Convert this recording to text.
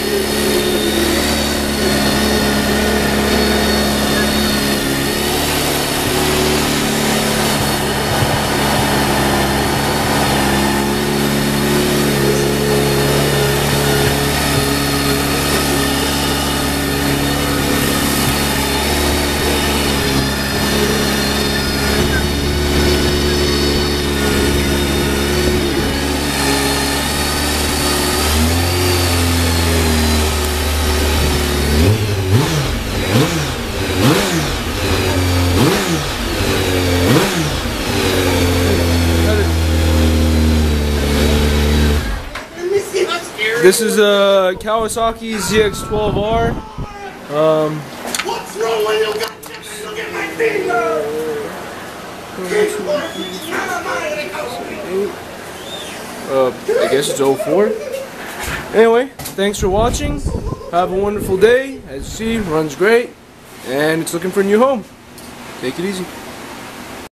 This is a Kawasaki ZX-12R. What's wrong with you? Look at my finger! I guess it's 04. Anyway, thanks for watching. Have a wonderful day. As you see, runs great, and it's looking for a new home. Take it easy.